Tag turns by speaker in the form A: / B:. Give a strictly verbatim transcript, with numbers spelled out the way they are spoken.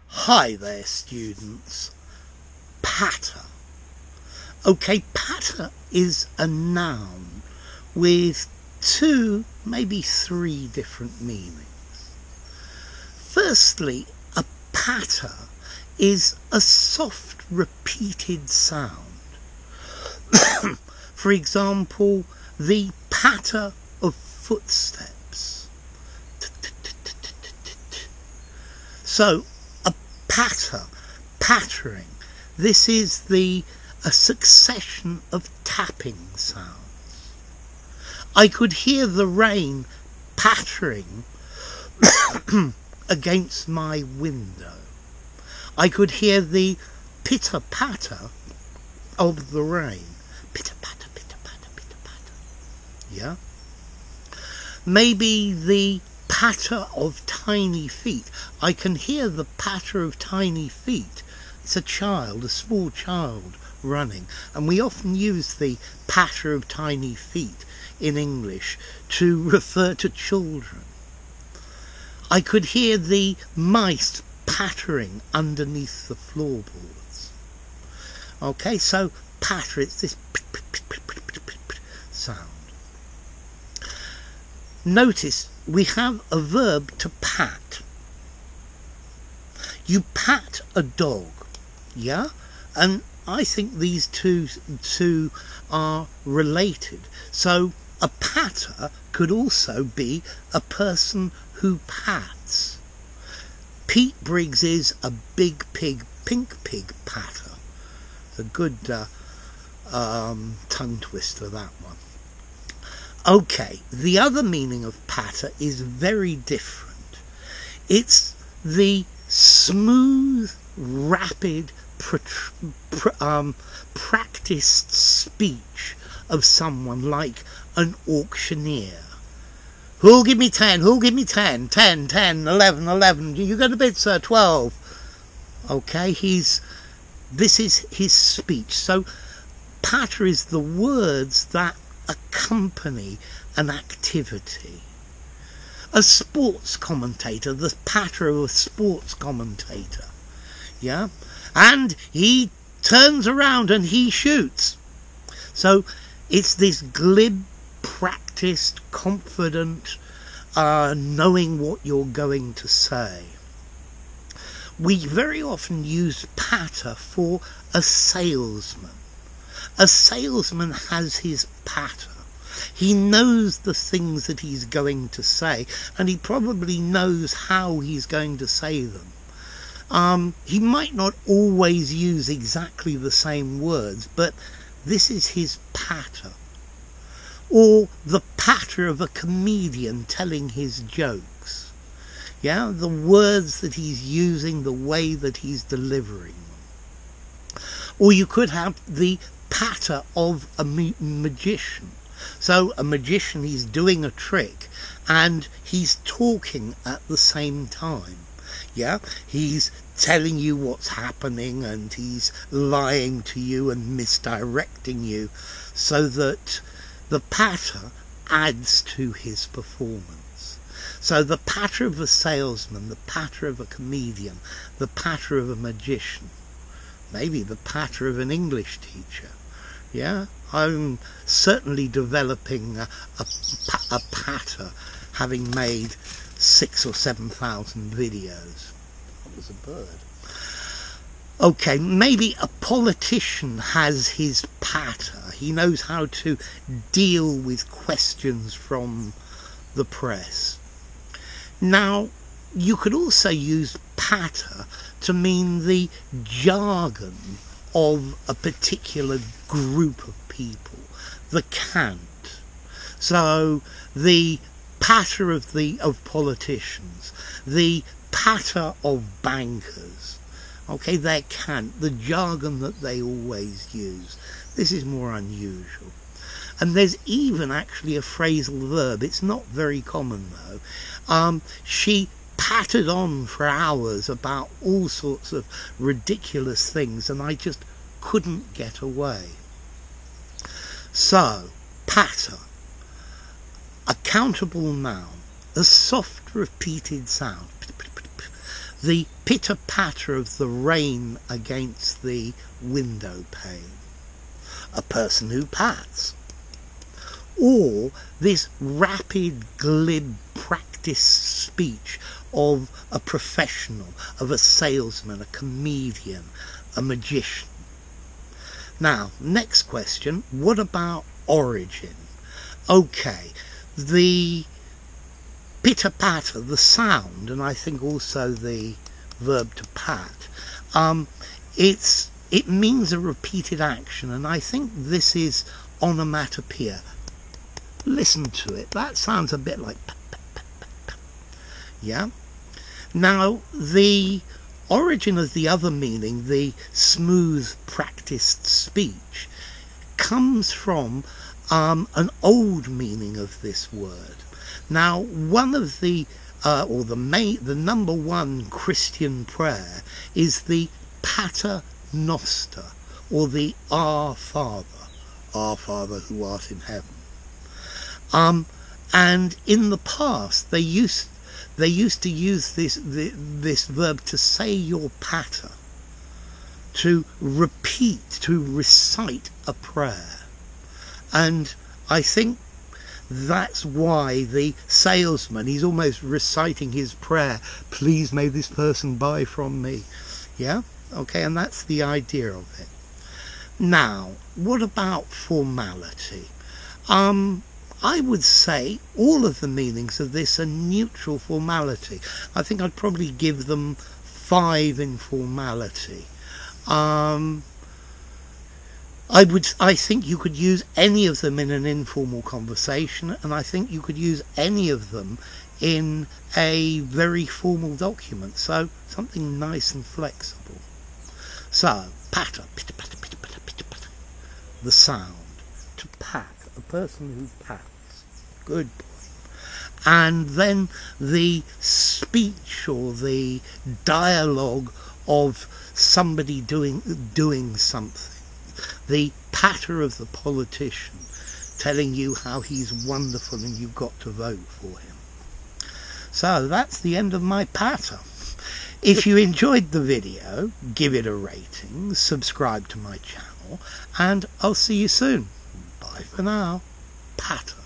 A: Hi there, students. Patter. Okay, patter is a noun with two, maybe three different meanings. Firstly, a patter is a soft, repeated sound. For example, the patter of footsteps. So, a patter, pattering, this is the a succession of tapping sounds. I could hear the rain pattering against my window. I could hear the pitter-patter of the rain. Pitter-patter, pitter-patter, pitter-patter. Yeah? Maybe the patter of tiny feet. I can hear the patter of tiny feet. It's a child, a small child running. And we often use the patter of tiny feet in English to refer to children. I could hear the mice pattering underneath the floorboards. Okay, so patter, it's this sound. Notice we have a verb to pat. You pat a dog, yeah? And I think these two, two are related. So a patter could also be a person who pats. Pete Briggs is a big pig, pink pig patter. A good uh, um, tongue twister, that one. Okay, the other meaning of patter is very different. It's the smooth, rapid, pr pr um, practiced speech of someone like an auctioneer. Who'll give me ten? Who'll give me ten? Ten, ten, eleven, eleven. You go to bid, sir? Twelve. Okay, he's... This is his speech. So, patter is the words that accompany an activity. A sports commentator, the patter of a sports commentator. Yeah? And he turns around and he shoots. So, it's this glib, practiced, confident, uh, knowing what you're going to say. We very often use patter for a salesman. A salesman has his patter. He knows the things that he's going to say, and he probably knows how he's going to say them. Um, he might not always use exactly the same words, but this is his patter. Or the patter of a comedian telling his jokes. Yeah, the words that he's using, the way that he's delivering them. Or you could have the patter of a ma magician. So a magician, he's doing a trick and he's talking at the same time. Yeah, he's telling you what's happening and he's lying to you and misdirecting you so that the patter adds to his performance. So the patter of a salesman, the patter of a comedian, the patter of a magician, maybe the patter of an English teacher. Yeah, I'm certainly developing a, a, a patter, having made six or seven thousand videos. That was a bird. Okay, maybe a politician has his patter. He knows how to deal with questions from the press. Now, you could also use patter to mean the jargon of a particular group of people, the cant. So, the patter of the of politicians, the patter of bankers. Okay, their cant, the jargon that they always use. This is more unusual. And there's even actually a phrasal verb. It's not very common though. Um, she pattered on for hours about all sorts of ridiculous things and I just couldn't get away. So, patter. A countable noun. A soft repeated sound. the pitter-patter of the rain against the window pane, a person who pats, or this rapid, glib practice speech of a professional, of a salesman, a comedian, a magician. Now, next question, what about origin? Okay, the pitter-patter, the sound, and I think also the verb to pat, um, it's it means a repeated action, and I think this is onomatopoeia. Listen to it, that sounds a bit like pat, pat, pat, pat, pat. Yeah? Now, the origin of the other meaning, the smooth practiced speech, comes from um, an old meaning of this word. Now, one of the, uh, or the main, the number one Christian prayer is the Pater Noster, or the Our Father, Our Father who art in heaven. Um, and in the past, they used they used to use this the, this verb to say your pater, to repeat, to recite a prayer, and I think that's why the salesman, he's almost reciting his prayer, please may this person buy from me. Yeah? Okay, and that's the idea of it. Now, what about formality? Um, I would say all of the meanings of this are neutral formality. I think I'd probably give them five in formality. Um... I would. I think you could use any of them in an informal conversation, and I think you could use any of them in a very formal document. So something nice and flexible. So patter, pitter, patter, pitter, patter, pitter, patter. The sound. To pat, a person who pats. Good boy. And then the speech or the dialogue of somebody doing doing something. The patter of the politician telling you how he's wonderful and you've got to vote for him. So that's the end of my patter. If you enjoyed the video, give it a rating, subscribe to my channel, and I'll see you soon. Bye for now. Patter.